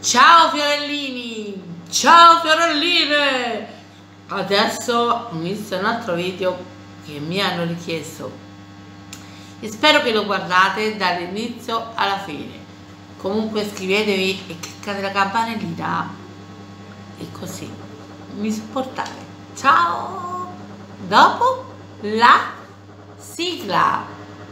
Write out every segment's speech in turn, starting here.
Ciao fiorellini, ciao fiorelline. Adesso ho visto un altro video che mi hanno richiesto e spero che lo guardate dall'inizio alla fine. Comunque iscrivetevi e cliccate la campanellina e così mi supportate. Ciao, dopo la sigla.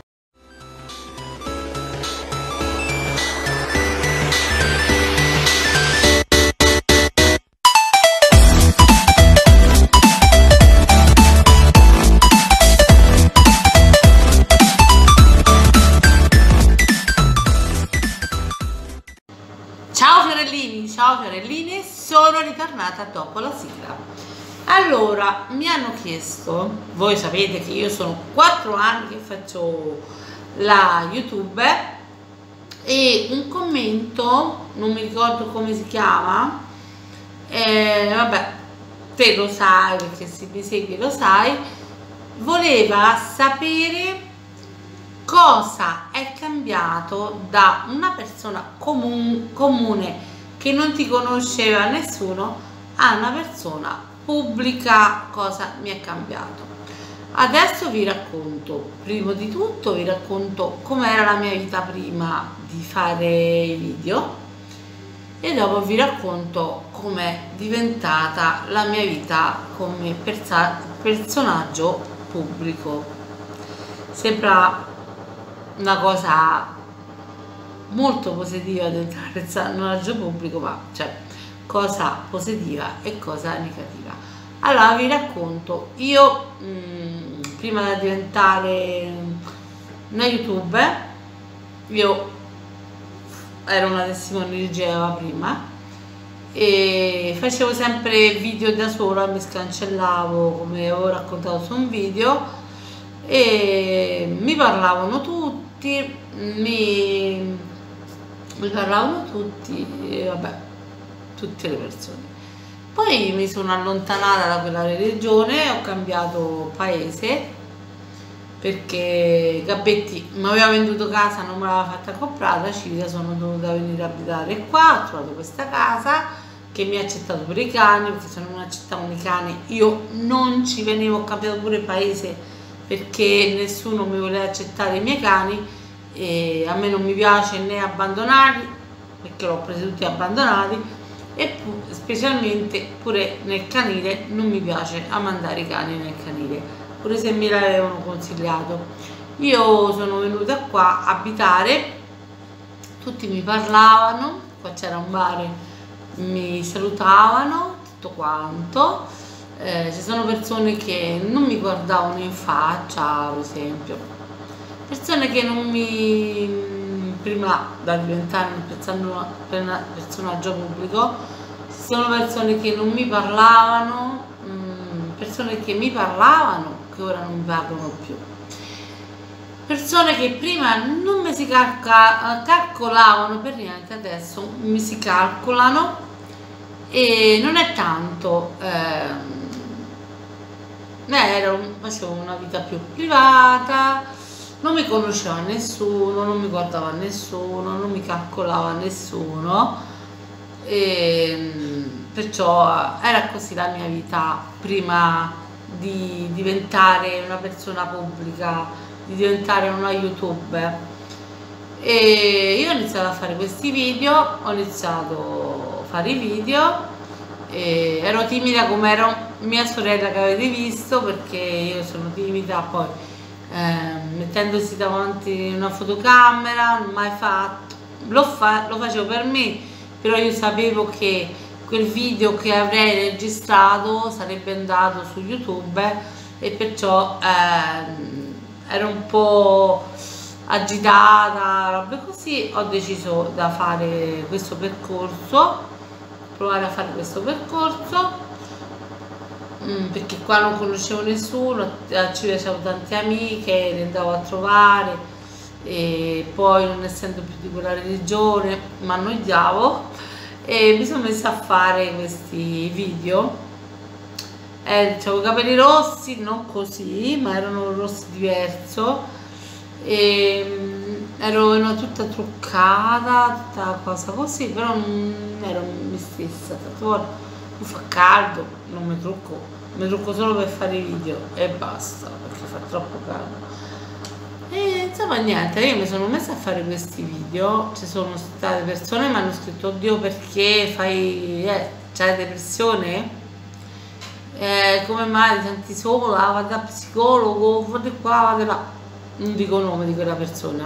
Ciao fiorellini, sono ritornata dopo la sigla. Allora, mi hanno chiesto, voi sapete che io sono 4 anni che faccio la YouTuber e un commento, non mi ricordo come si chiama, vabbè, te lo sai perché se mi segui lo sai, voleva sapere cosa è cambiato da una persona comune che non ti conosceva nessuno a una persona pubblica. Cosa mi è cambiato? Adesso vi racconto, prima di tutto vi racconto com'era la mia vita prima di fare i video e dopo vi racconto com'è diventata la mia vita come personaggio pubblico. Sembra una cosa molto positiva diventare personaggio pubblico, ma c'è cosa positiva e cosa negativa. Allora vi racconto, io prima di diventare una youtuber, io ero una testimone di Geova prima e facevo sempre video da sola, mi scancellavo come avevo raccontato su un video e mi parlavano tutti, mi parlavano tutti, vabbè, tutte le persone. Poi mi sono allontanata da quella religione, ho cambiato paese perché Gabbetti mi aveva venduto casa, non me l'aveva fatta comprare, da Civita sono dovuta venire a abitare qua, ho trovato questa casa che mi ha accettato per i cani, perché se non accettavano i cani io non ci venivo, ho cambiato pure paese perché nessuno mi voleva accettare i miei cani. E a me non mi piace né abbandonarli perché l'ho presi tutti abbandonati e specialmente pure nel canile non mi piace a mandare i cani nel canile pure se me l'avevano consigliato. Io sono venuta qua a abitare, tutti mi parlavano, qua c'era un bar, mi salutavano tutto quanto, ci sono persone che non mi guardavano in faccia, per esempio persone che non mi, prima da diventare un personaggio pubblico, sono persone che non mi parlavano, persone che mi parlavano che ora non mi parlano più, persone che prima non mi si calcolavano per niente, adesso mi si calcolano e non è tanto, facevo una vita più privata, non mi conosceva nessuno, non mi guardava nessuno, non mi calcolava nessuno e perciò era così la mia vita prima di diventare una persona pubblica, di diventare una youtuber. E io ho iniziato a fare questi video, ho iniziato a fare i video e ero timida come era mia sorella che avete visto, perché io sono timida, poi mettendosi davanti una fotocamera non mai fatto, lo facevo per me, però io sapevo che quel video che avrei registrato sarebbe andato su YouTube e perciò ero un po' agitata, robe così, ho deciso da fare questo percorso, provare a fare questo percorso perché qua non conoscevo nessuno, ci avevo tante amiche, le andavo a trovare e poi non essendo più di quella religione mi annoiavo e mi sono messa a fare questi video. Avevo i capelli rossi, non così, ma erano rossi diverso e ero tutta truccata, tutta cosa così, però non ero me stessa. Tante volte mi fa caldo, non mi trucco solo per fare i video e basta, perché fa troppo caldo. E insomma niente, io mi sono messa a fare questi video, ci sono state persone che mi hanno scritto: oddio, perché fai, c'hai depressione? Come mai ti senti sola? Vado da psicologo, vado qua, vado là. Non dico il nome di quella persona.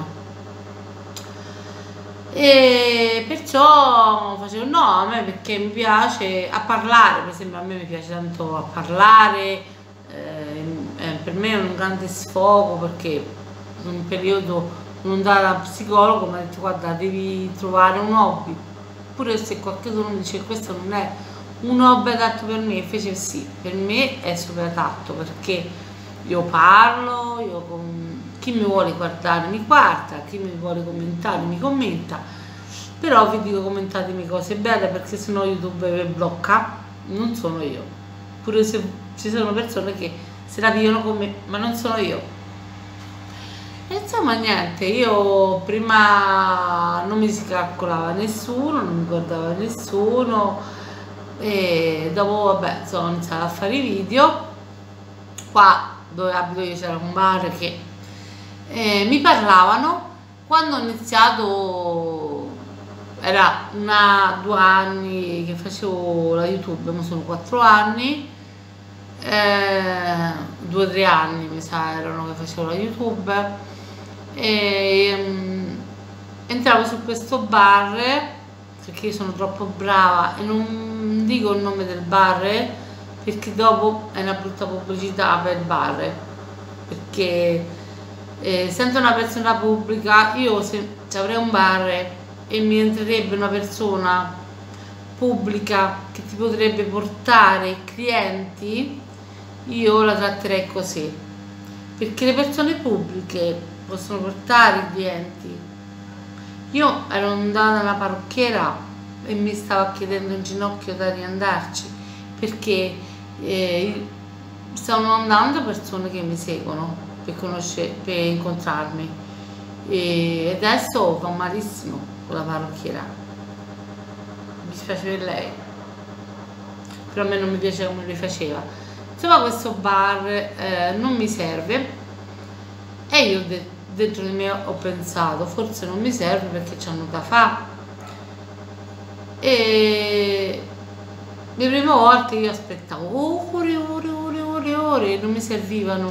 E perciò facevo no, a me perché mi piace a parlare, per esempio a me mi piace tanto a parlare, per me è un grande sfogo, perché in un periodo non andavo da psicologo, mi ha detto guarda, devi trovare un hobby, pure se qualcuno mi dice questo non è un hobby adatto per me, invece sì, per me è super adatto, perché io parlo, chi mi vuole guardare mi guarda, chi mi vuole commentare mi commenta, però vi dico commentatemi cose belle, perché sennò YouTube vi blocca, non sono io, pure se ci sono persone che se la vivono con me, ma non sono io. E insomma niente, io prima non mi si calcolava nessuno, non mi guardava nessuno, e dopo vabbè sono iniziata a fare i video. Qua dove abito io c'era un bar che mi parlavano. Quando ho iniziato era 2 anni che facevo la YouTube, ma sono 4 anni, 2 o 3 anni mi sa erano che facevo la YouTube, e entravo su questo bar perché io sono troppo brava e non dico il nome del bar, perché dopo è una brutta pubblicità per il bar, perché essendo una persona pubblica, io se avrei un bar e mi entrerebbe una persona pubblica che ti potrebbe portare clienti, io la tratterei così, perché le persone pubbliche possono portare i clienti. Io ero andata alla parrucchiera e mi stava chiedendo in ginocchio da riandarci, perché stavano andando persone che mi seguono per incontrarmi, e adesso va malissimo con la parrucchiera, mi dispiace per lei, però a me non mi piaceva come li faceva. Insomma, questo bar non mi serve, e io dentro di me ho pensato forse non mi serve perché c'hanno da fare, e le prime volte io aspettavo ore e non mi servivano,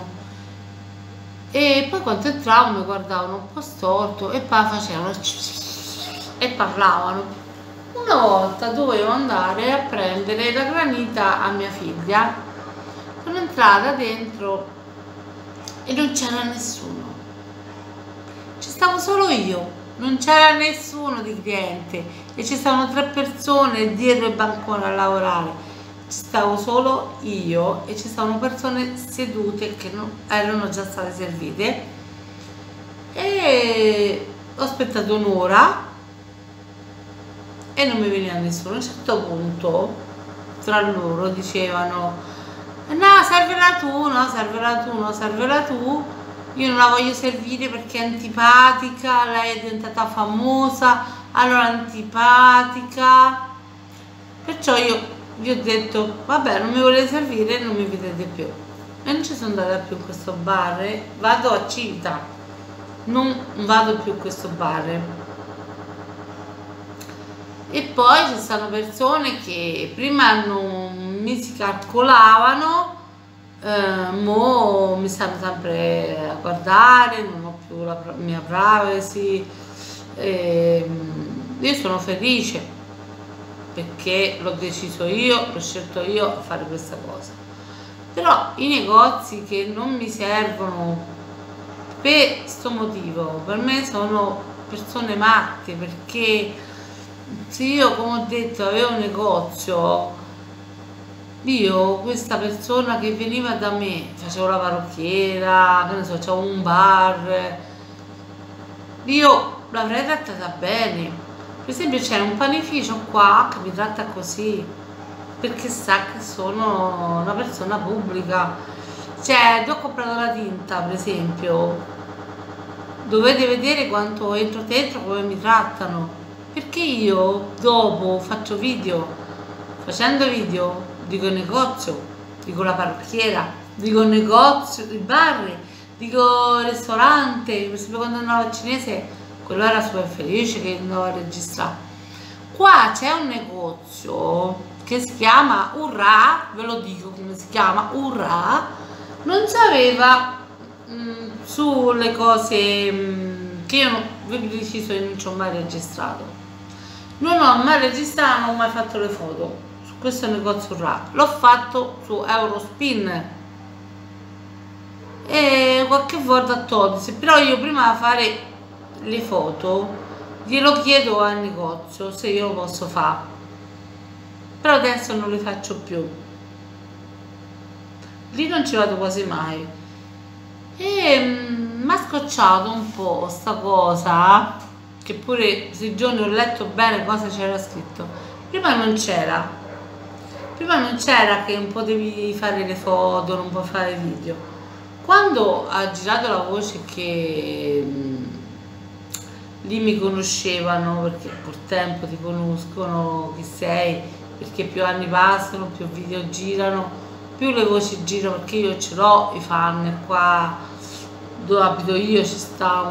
e poi quando entravano mi guardavano un po' storto e poi facevano e parlavano. Una volta dovevo andare a prendere la granita a mia figlia, sono entrata dentro e non c'era nessuno, ci stavo solo io, non c'era nessuno di cliente, e ci stavano 3 persone dietro il bancone a lavorare, ci stavo solo io e ci stavano persone sedute che erano già state servite, e ho aspettato un'ora e non mi veniva nessuno. A un certo punto tra loro dicevano no, servila tu, no, servila tu, no, servila tu, io non la voglio servire perché è antipatica, lei è diventata famosa, allora antipatica, perciò io vi ho detto vabbè, non mi volete servire, non mi vedete più, e non ci sono andata più in questo bar, vado a Civita, non vado più in questo bar. E poi ci sono persone che prima non mi si calcolavano, mo mi stanno sempre a guardare, non ho più la mia privacy, io sono felice perché l'ho deciso io, l'ho scelto io a fare questa cosa. Però i negozi che non mi servono per questo motivo, per me sono persone matte, perché se io, come ho detto, avevo un negozio, io questa persona che veniva da me, facevo la parrucchiera, che ne so, c'avevo un bar, io l'avrei trattata bene. Per esempio c'è un panificio qua che mi tratta così, perché sa che sono una persona pubblica. Cioè, io ho comprato la tinta, per esempio, dovete vedere quanto entro dentro, come mi trattano, perché io dopo faccio video, facendo video dico il negozio, dico la parrucchiera, dico il negozio, i bar, dico il ristorante. Per esempio quando andavo al cinese, quello era super felice che andavo a registrare. Qua c'è un negozio che si chiama Urrà, ve lo dico come si chiama, Urrà, non sapeva sulle cose che io vi ho deciso che non ci ho mai registrato. Non ho mai registrato, non ho mai fatto le foto su questo negozio Urrà, l'ho fatto su Eurospin e qualche volta a Todis, però io prima di fare le foto glielo chiedo al negozio se io lo posso fare, però adesso non le faccio più, lì non ci vado quasi mai e mi ha scocciato un po' sta cosa, che pure questi giorni ho letto bene cosa c'era scritto. Prima non c'era che non potevi fare le foto, non puoi fare video. Quando ha girato la voce che lì mi conoscevano, perché per tempo ti conoscono chi sei, perché più anni passano, più video girano, più le voci girano, perché io ce l'ho i fan. Qua dove abito io ci sta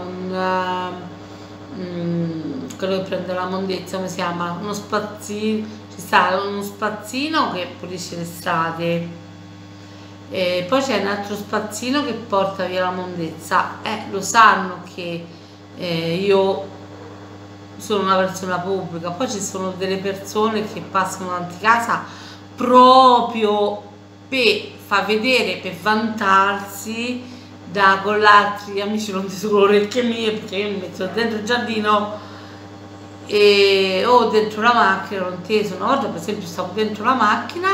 quello che prende la mondezza, come si chiama? Uno spazzino, ci sta uno spazzino che pulisce le strade e poi c'è un altro spazzino che porta via la mondezza, lo sanno che io sono una persona pubblica. Poi ci sono delle persone che passano davanti a casa proprio per far vedere, per vantarsi con gli altri amici, non di solo orecchie mie, perché io mi metto dentro il giardino o dentro la macchina, non teso. Una volta per esempio stavo dentro la macchina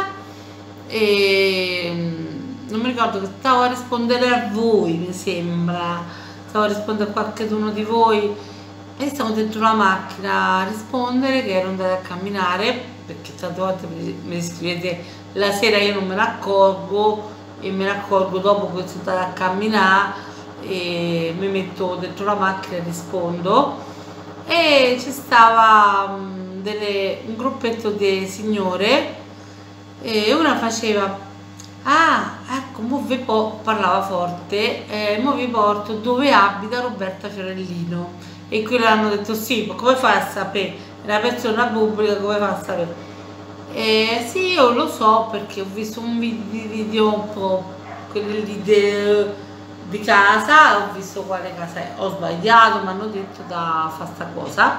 e non mi ricordo, che stavo a rispondere a voi, mi sembra, stavo a rispondere a qualcuno di voi e stavo dentro la macchina a rispondere, che ero andata a camminare, perché tante volte mi scrivete la sera, io non me ne accorgo e me ne accorgo dopo che sono andata a camminare e mi metto dentro la macchina e rispondo, e ci stava un gruppetto di signore e una faceva: ah, ecco, parlava forte, mo vi porto dove abita Roberta Fiorellino. E quelli hanno detto: sì, ma come fai a sapere? È una persona pubblica, come fa a sapere? Sì, io lo so perché ho visto un video un po' quelli lì di casa, ho visto quale casa è, ho sbagliato, mi hanno detto da fare sta cosa,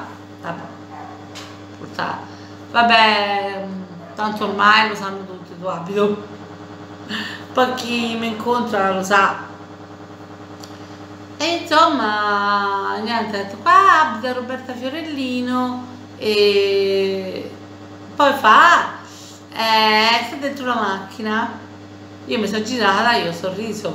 vabbè, tanto ormai lo sanno tutti dove abito, poi chi mi incontra lo sa. E insomma, niente, ho detto: qua abita Roberta Fiorellino, e poi fa: sta dentro la macchina. Io mi sono girata, io ho sorriso,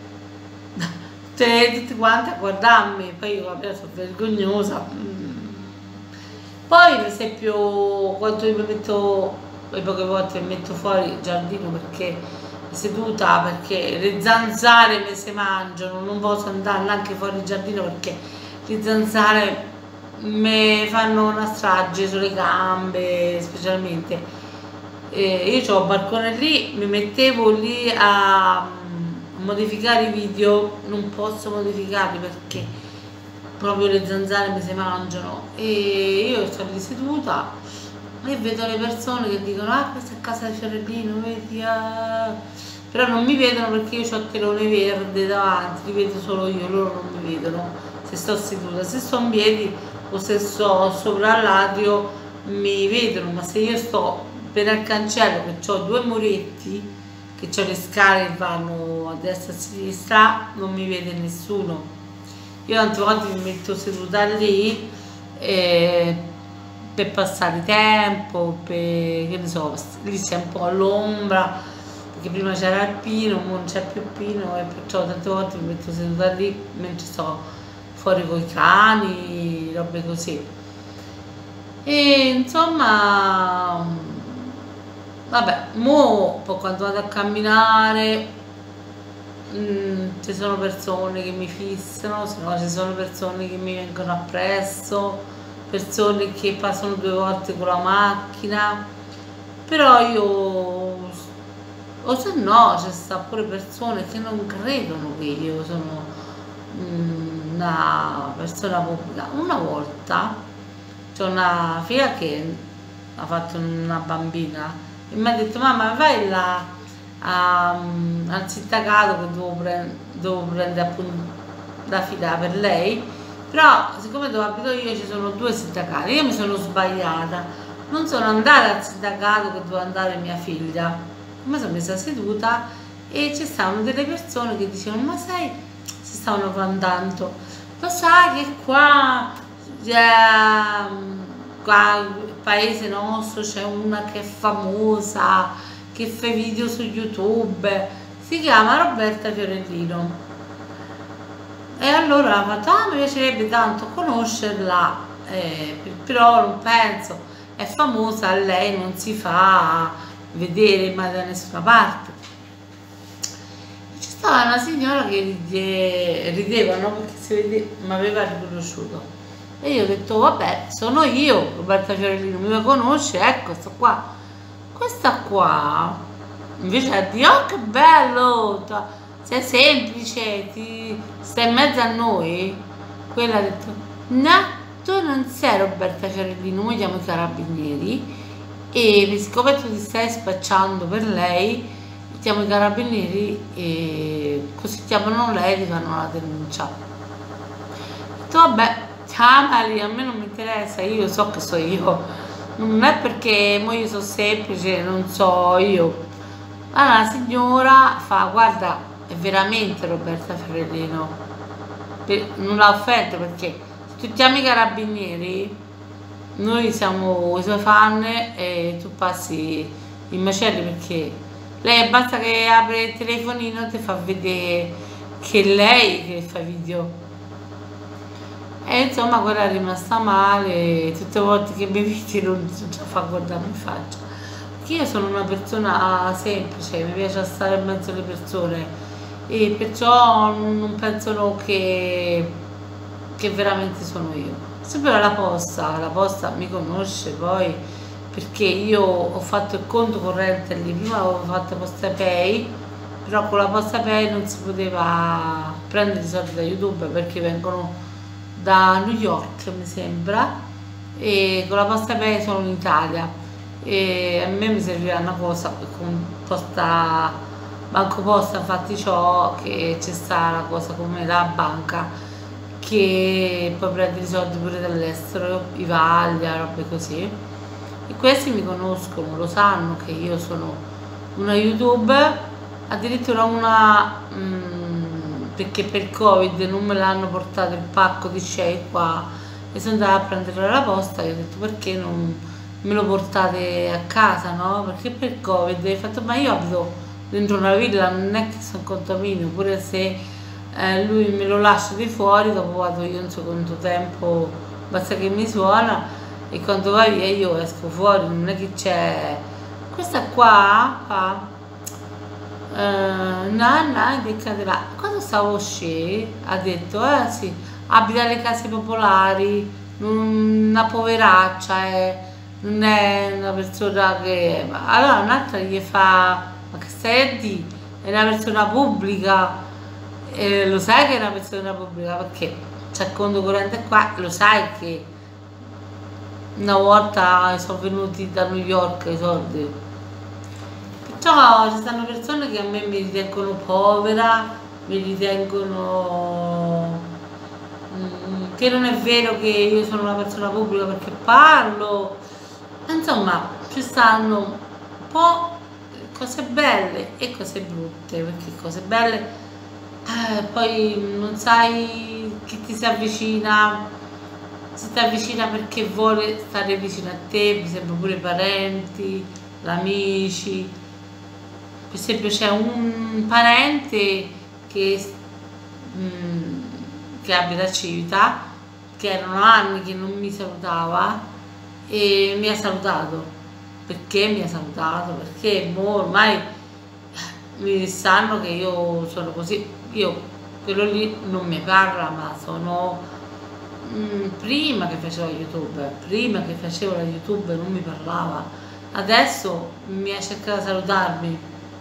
cioè tutti quanti a guardarmi, poi io vabbè sono vergognosa. Poi per esempio quando io mi metto, poi poche volte mi metto fuori il giardino perché seduta, perché le zanzare mi si mangiano, non posso andare neanche fuori il giardino perché le zanzare mi fanno una strage sulle gambe, specialmente. Io ho un balcone lì, mi mettevo lì a modificare i video, non posso modificarli perché proprio le zanzare mi si mangiano, e io sto lì seduta e vedo le persone che dicono: ah, questa è casa di Fiorellino, vedi, ah. Però non mi vedono perché io ho il telone verde davanti, li vedo solo io, loro non mi vedono se sto seduta. Se sto in piedi o se sto sopra l'atrio mi vedono, ma se io sto per il cancello, che ho due muretti, che ho le scale che vanno a destra e a sinistra, non mi vede nessuno. Io tante volte mi metto seduta lì per passare tempo, che ne so, lì c'è un po' all'ombra, perché prima c'era il pino, ora non c'è più il pino, e perciò tante volte mi metto seduta lì mentre sto fuori con i cani, robe così. E insomma, vabbè, mo poi quando vado a camminare ci sono persone che mi fissano, se no ci sono persone che mi vengono appresso, persone che passano 2 volte con la macchina, però io, o se no ci sta pure persone che non credono che io sono una persona pubblica. Una volta c'è una figlia che ha fatto una bambina e mi ha detto: mamma, vai là al sindacato che devo prendere appunto la fila per lei, però siccome dove abito io ci sono 2 sindacati, io mi sono sbagliata, non sono andata al sindacato che doveva andare mia figlia, mi sono messa seduta e ci stavano delle persone che dicevano: ma sai, si stavano cantando, lo sai che qua il paese nostro c'è una che è famosa, che fa video su YouTube, si chiama Roberta Fiorellino. E allora ha fatto: mi piacerebbe tanto conoscerla, però non penso, è famosa, a lei non si fa vedere mai da nessuna parte. C'è stata una signora che rideva, no? Perché si vedeva, mi aveva riconosciuto. E io ho detto: vabbè, sono io, Roberta Fiorellino, mi conosce, ecco, sto qua. Questa qua invece ha detto: oh, che bello, sei semplice, stai in mezzo a noi. Quella ha detto: no, tu non sei Roberta Fiorellino, mi chiamo i carabinieri e siccome tu ti stai spacciando per lei, chiamo i carabinieri e così chiamano lei e ti fanno la denuncia. Ho detto: vabbè, chiamali, a me non mi interessa, io so che so io, non è perché mo io sono semplice, non so io. Allora la signora fa: guarda, è veramente Roberta Fiorellino, non la offende, perché se tu chiami i carabinieri noi siamo i suoi fan e tu passi i macelli, perché lei basta che apre il telefonino e ti fa vedere che è lei che fa video. E insomma quella è rimasta male, tutte le volte che mi vedi non ci fa guardare in faccia, perché io sono una persona semplice, mi piace stare in mezzo alle persone e perciò non pensano che veramente sono io. Sempre la posta mi conosce poi, perché io ho fatto il conto corrente lì, prima avevo fatto PostePay, però con la PostePay non si poteva prendere i soldi da YouTube perché vengono da New York, mi sembra, e con la PostePay sono in Italia e a me mi serviva una cosa con Banco Posta, infatti ciò che c'è sta la cosa come la banca che puoi prendere i soldi pure dall'estero, i Vaglia, robe così, e questi mi conoscono, lo sanno che io sono una YouTuber, addirittura una perché per Covid non me l'hanno portato il pacco di Shake qua e sono andata a prendere alla posta e ho detto: perché non me lo portate a casa, no? Perché per Covid ho fatto: ma io abito dentro una villa, non è che sono in condominio, pure se lui me lo lascia di fuori, dopo vado io un secondo tempo, basta che mi suona e quando va via io esco fuori, non è che c'è questa qua Nanna beccate là. Quando stavo uscendo ha detto: sì, abita alle case popolari, una poveraccia, non è una persona che. Allora un'altra gli fa: ma che stai a dire? È una persona pubblica, lo sai che è una persona pubblica perché c'è il conto corrente qua, lo sai che una volta sono venuti da New York i soldi. Perciò ci stanno persone che a me mi ritengono povera, mi ritengono che non è vero che io sono una persona pubblica perché parlo, insomma ci stanno un po' cose belle e cose brutte, perché cose belle poi non sai chi ti si avvicina perché vuole stare vicino a te, per esempio pure i parenti, gli amici. Per esempio c'è un parente che abita a Civita, che erano anni che non mi salutava e mi ha salutato. Perché mi ha salutato? Perché ormai mi sanno che io sono così, io quello lì non mi parla, ma sono prima che facevo la YouTube non mi parlava, adesso mi ha cercato di salutarmi,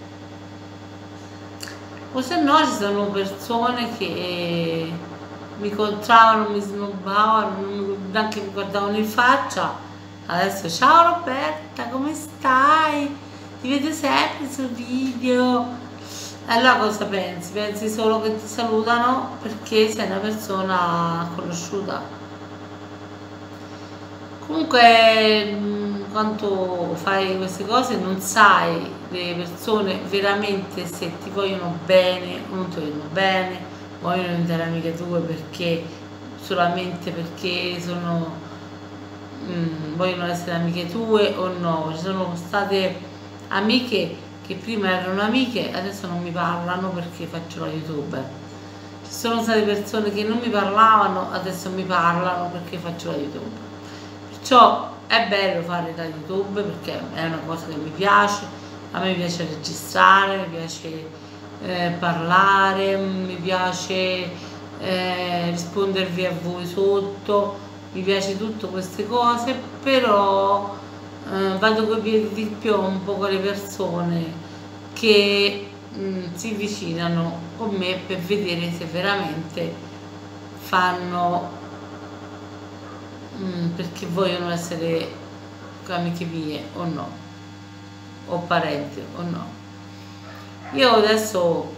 o se no ci sono persone che mi incontravano, mi snobbavano, neanche mi guardavano in faccia. Adesso ciao Roberta, come stai? Ti vedo sempre sul video. Allora cosa pensi? Pensi solo che ti salutano perché sei una persona conosciuta. Comunque quando fai queste cose non sai le persone veramente se ti vogliono bene o non ti vogliono bene, vogliono diventare amiche tue perché solamente perché vogliono essere amiche tue o no. Ci sono state amiche che prima erano amiche, adesso non mi parlano perché faccio la youtuber. Ci sono state persone che non mi parlavano, adesso mi parlano perché faccio la youtuber. Perciò è bello fare la YouTube perché è una cosa che mi piace, a me piace registrare, mi piace parlare, mi piace rispondervi a voi sotto, mi piace tutte queste cose, però vado coi piedi di piombo con le persone che si avvicinano con me per vedere se veramente fanno perché vogliono essere amiche mie o no, o parenti o no. Io adesso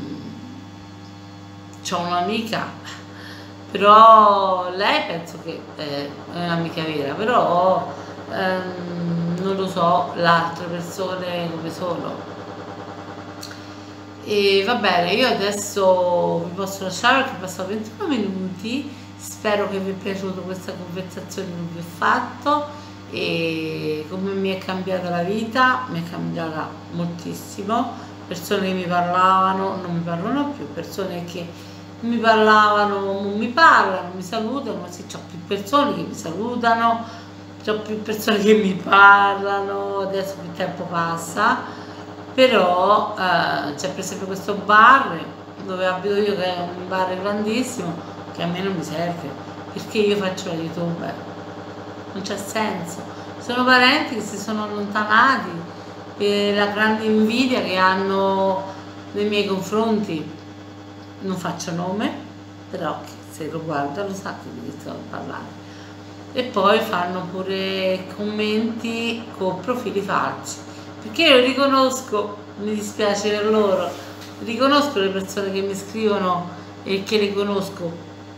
ho un'amica, però lei penso che è un'amica vera, però non lo so le altre persone come sono. E va bene, io adesso vi posso lasciare perché ho passato 21 minuti, spero che vi è piaciuta questa conversazione che vi ho fatto e come mi è cambiata la vita, mi è cambiata moltissimo, persone che mi parlavano non mi parlano più, persone che mi parlavano non mi parlano, mi salutano, sì, c'ho più persone che mi salutano, c'ho più persone che mi parlano, adesso più tempo passa. Però c'è per esempio questo bar dove abito io che è un bar grandissimo che a me non mi serve perché io faccio la youtuber, non c'è senso, sono parenti che si sono allontanati per la grande invidia che hanno nei miei confronti, non faccio nome, però se lo guarda lo sa di chi sto a parlare, e poi fanno pure commenti con profili falsi. Perché io riconosco, mi dispiace per loro, riconosco le persone che mi scrivono e che le conosco.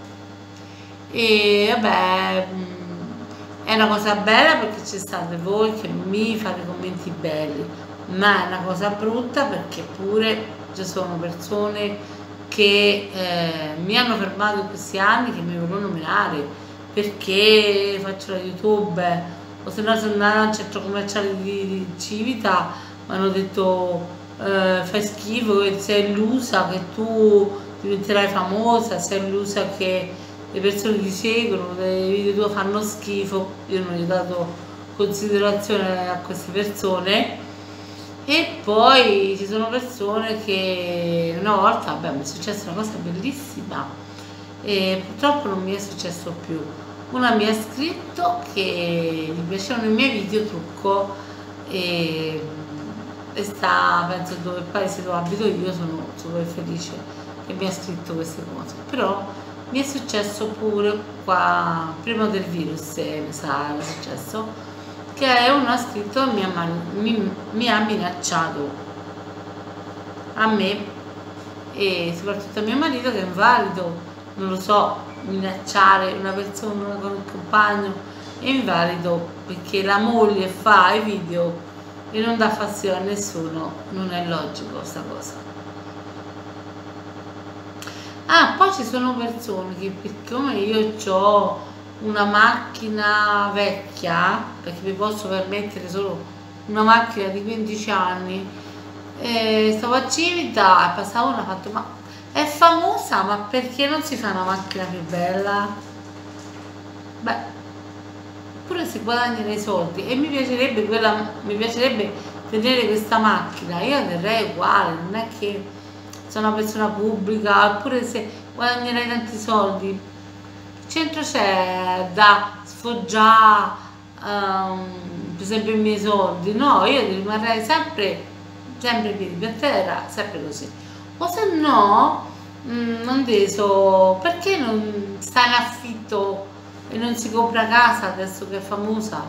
E vabbè, è una cosa bella perché ci state voi che mi fate commenti belli, ma è una cosa brutta perché pure ci sono persone che mi hanno fermato in questi anni, che mi vogliono nominare perché faccio la YouTube, o se no sono andata al centro commerciale di Civita, mi hanno detto fai schifo, che sei illusa che tu diventerai famosa, sei illusa che le persone ti seguono, i video tuoi fanno schifo. Io non gli ho dato considerazione a queste persone. E poi ci sono persone che una volta, vabbè, mi è successa una cosa bellissima e purtroppo non mi è successo più. Una mi ha scritto che gli piacevano i miei video trucco e sta, penso, dove paese dove abito io, sono super felice che mi ha scritto queste cose. Però mi è successo pure qua, prima del virus, mi sa, è successo, che uno ha scritto mi ha minacciato a me e soprattutto a mio marito che è invalido, non lo so, minacciare una persona con un compagno è invalido perché la moglie fa i video e non dà fastidio a nessuno, non è logico questa cosa. Ah, poi ci sono persone che, come io ho una macchina vecchia, perché mi posso permettere solo una macchina di 15 anni, stavo a Civita e passavo una, ha fatto, ma è famosa, ma perché non si fa una macchina più bella? Beh, pure si guadagnano i soldi e mi piacerebbe tenere questa macchina, io la terrei uguale, non è che sono una persona pubblica, oppure se guadagnerai tanti soldi, il centro c'è da sfoggiare, per esempio i miei soldi, no, io rimarrei sempre piedi per terra, sempre così. O se no, non so, perché non sta in affitto e non si compra casa adesso che è famosa?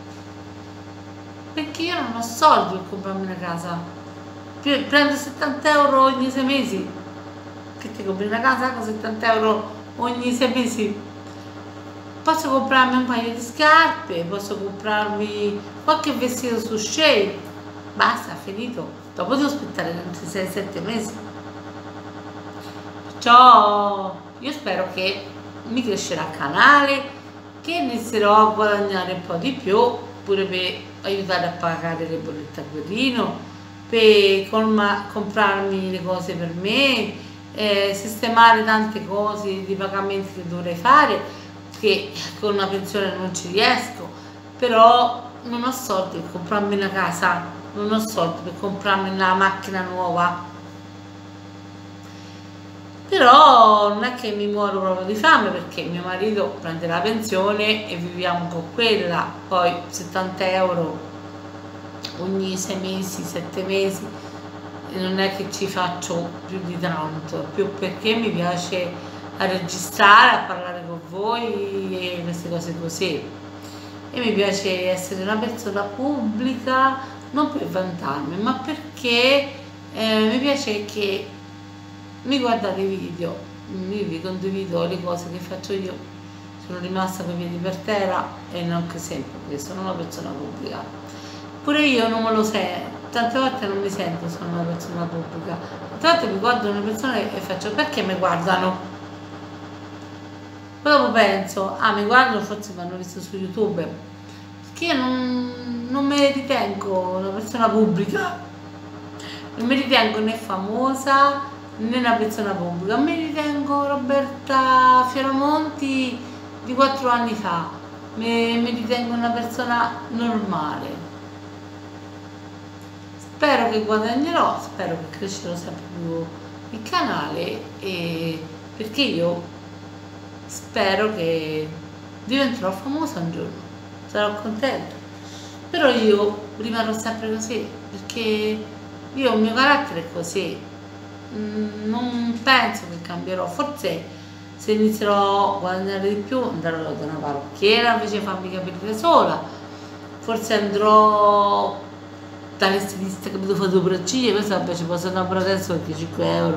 Perché io non ho soldi per comprarmi una casa. Prendo 70 euro ogni 6 mesi. Che ti compri una casa con 70 euro ogni 6 mesi? Posso comprarmi un paio di scarpe, posso comprarmi qualche vestito su Shein. Basta, finito. Dopo devo aspettare 6-7 mesi. Perciò io spero che mi crescerà il canale, che inizierò a guadagnare un po' di più, pure per aiutare a pagare le bollette a guerrino, per comprarmi le cose per me, sistemare tante cose di pagamenti che dovrei fare, che con una pensione non ci riesco, però non ho soldi per comprarmi una casa, non ho soldi per comprarmi una macchina nuova. Però non è che mi muoro proprio di fame, perché mio marito prende la pensione e viviamo con quella, poi 70 euro ogni 6 mesi, 7 mesi, non è che ci faccio più di tanto, più perché mi piace a registrare, a parlare con voi e queste cose così, e mi piace essere una persona pubblica non per vantarmi, ma perché mi piace che mi guardate i video, io vi condivido le cose che faccio io, sono rimasta con i piedi per terra e non che sempre, perché sono una persona pubblica. Pure io non me lo sento, tante volte non mi sento sono una persona pubblica, tante volte mi guardo una persona e faccio perché mi guardano? Poi dopo penso, mi guardano, forse mi hanno visto su YouTube, perché io non mi ritengo una persona pubblica, non mi ritengo né famosa né una persona pubblica, mi ritengo Roberta Fioramonti di 4 anni fa, mi ritengo una persona normale. Spero che guadagnerò, spero che crescerò sempre più il canale, perché io spero che diventerò famosa un giorno, sarò contenta, però io rimarrò sempre così, perché io il mio carattere è così. Non penso che cambierò, forse se inizierò a guadagnare di più andrò da una parrucchiera invece di farmi i capelli da sola, forse andrò dalle stiliste che mi devo fare 2 bracciglia, questo vabbè ci posso andare adesso perché 5 euro,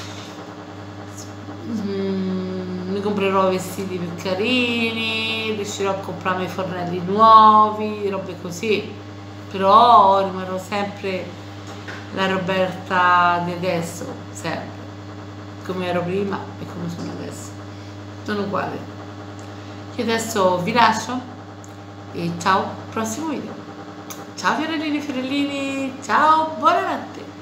mi comprerò vestiti più carini, riuscirò a comprarmi fornelli nuovi, robe così, però rimarrò sempre la Roberta di adesso, sempre come ero prima e come sono adesso, sono uguale. Io adesso vi lascio e ciao, prossimo video. Ciao fiorellini, ciao, buonanotte.